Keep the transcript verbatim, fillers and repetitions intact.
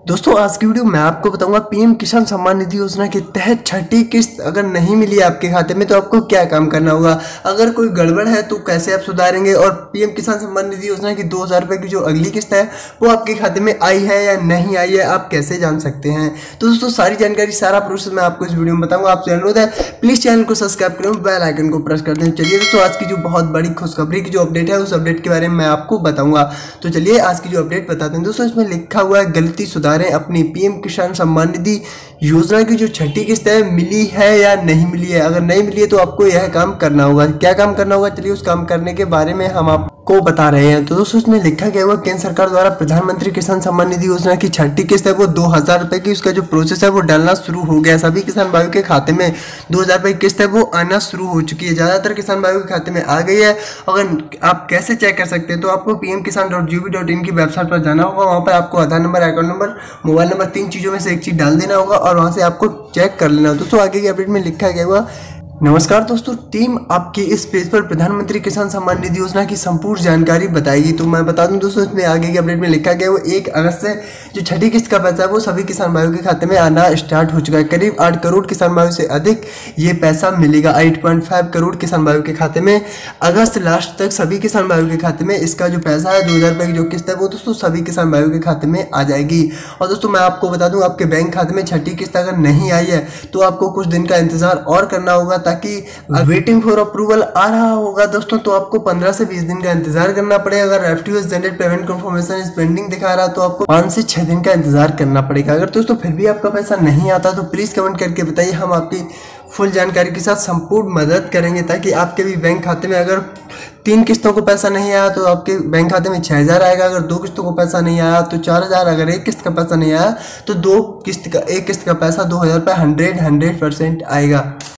दोस्तों आज की वीडियो मैं आपको बताऊंगा पीएम किसान सम्मान निधि योजना के तहत छठी किस्त अगर नहीं मिली आपके खाते में तो आपको क्या काम करना होगा। अगर कोई गड़बड़ है तो कैसे आप सुधारेंगे, और पीएम किसान सम्मान निधि योजना की दो हजार रुपए की जो अगली किस्त है वो आपके खाते में आई है या नहीं आई है, आप कैसे जान सकते हैं। तो दोस्तों सारी जानकारी, सारा प्रोसेस मैं आपको इस वीडियो में बताऊंगा। आपसे अनुरोध है प्लीज चैनल को सब्सक्राइब करें, बेल आइकन को प्रेस कर दें। चलिए दोस्तों आज की जो बहुत बड़ी खुशखबरी की जो अपडेट है उस अपडेट के बारे में मैं आपको बताऊंगा। तो चलिए आज की जो अपडेट बताते हैं। दोस्तों इसमें लिखा हुआ है गलती सुधारें अपनी पीएम किसान सम्मान निधि योजना की जो छठी किस्त है मिली है या नहीं मिली है। अगर नहीं मिली है तो आपको यह काम करना होगा। क्या काम करना होगा, चलिए उस काम करने के बारे में हम आपको बता रहे हैं। तो दोस्तों उसमें लिखा गया हुआ केंद्र सरकार द्वारा प्रधानमंत्री किसान सम्मान निधि योजना की छठी किस्त है वो दो हजार रुपए की, उसका जो प्रोसेस है वो डालना शुरू हो गया। सभी किसान भाइयों के खाते में दो हजार रुपए की किस्त है वो आना शुरू हो चुकी है। ज्यादातर किसान भाइयों के खाते में आ गई है। अगर आप कैसे चेक कर सकते हैं तो आपको P M Kisan dot G O V dot in की वेबसाइट पर जाना होगा। वहाँ पर आपको Aadhaar number, account number, mobile number, तीन चीज़ों में से एक चीज़ डाल देना होगा और वहाँ से आपको चेक कर लेना होगा। दोस्तों आगे की अपडेट में लिखा गया हुआ, नमस्कार दोस्तों, टीम आपके इस पेज पर प्रधानमंत्री किसान सम्मान निधि योजना की संपूर्ण जानकारी बताएगी। तो मैं बता दूं दोस्तों इसमें आगे की अपडेट में लिखा गया वो एक अगस्त से जो छठी किस्त का पैसा है वो सभी किसान भाइयों के खाते में आना स्टार्ट हो चुका है। करीब आठ करोड़ किसान भाइयों से अधिक ये पैसा मिलेगा। आठ पॉइंट फाइव करोड़ किसान भाइयों के खाते में अगस्त लास्ट तक सभी किसान भाइयों के खाते में इसका जो पैसा है दो हजार रुपये की जो किस्त है वो दोस्तों सभी किसान भाइयों के खाते में आ जाएगी। और दोस्तों मैं आपको बता दूं आपके बैंक खाते में छठी किस्त अगर नहीं आई है तो आपको कुछ दिन का इंतजार और करना होगा, ताकि वेटिंग फॉर अप्रूवल आ रहा होगा दोस्तों तो आपको पंद्रह से बीस दिन का इंतजार करना पड़ेगा। अगर एफटीओएस जनरेट पेमेंट कंफर्मेशन इस पेंडिंग दिखा रहा तो आपको पाँच से छह दिन का इंतजार करना पड़ेगा। अगर दोस्तों फिर भी आपका पैसा नहीं आता तो प्लीज कमेंट करके बताइए, हम आपकी फुल जानकारी के साथ संपूर्ण मदद करेंगे ताकि आपके भी बैंक खाते में अगर तीन किस्तों को पैसा नहीं आया तो आपके बैंक खाते में छह हजार आएगा। अगर दो किस्तों को पैसा नहीं आया तो चार हजार। अगर एक किस्त का पैसा नहीं आया तो दो किस्त का एक किस्त का पैसा दो हजार रुपये हंड्रेड हंड्रेड परसेंट आएगा।